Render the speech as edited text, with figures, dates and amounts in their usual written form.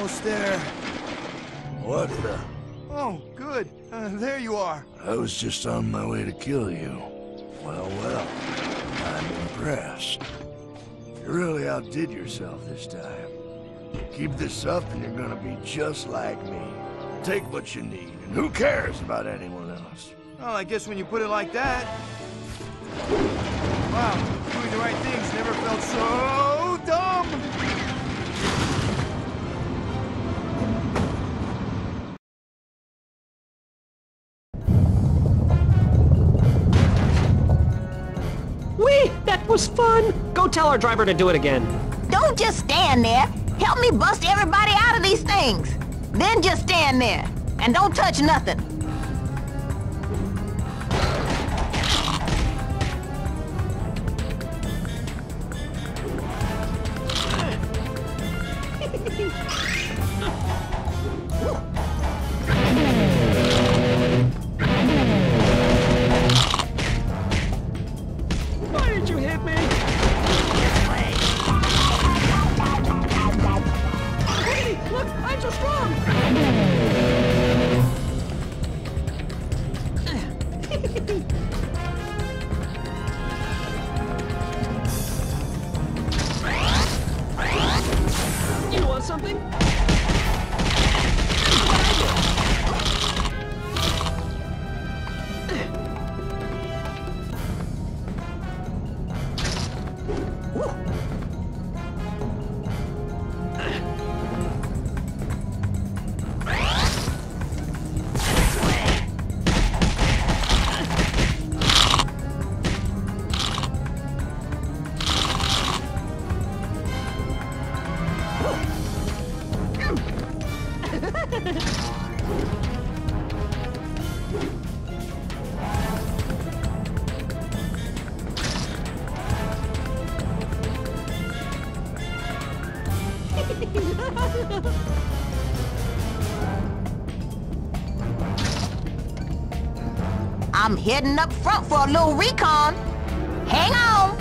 almost there. What the? Oh, good. There you are. I was just on my way to kill you. Well, well. I'm impressed. You really outdid yourself this time. Keep this up and you're gonna be just like me. Take what you need, and who cares about anyone else? Well, I guess when you put it like that... Wow, doing the right things never felt so dumb! Whee! That was fun! Go tell our driver to do it again. Don't just stand there. Help me bust everybody out of these things. Then just stand there. And don't touch nothing. Why did you hit me? Hey, look, I'm so strong! You want something? I'm heading up front for a little recon. Hang on.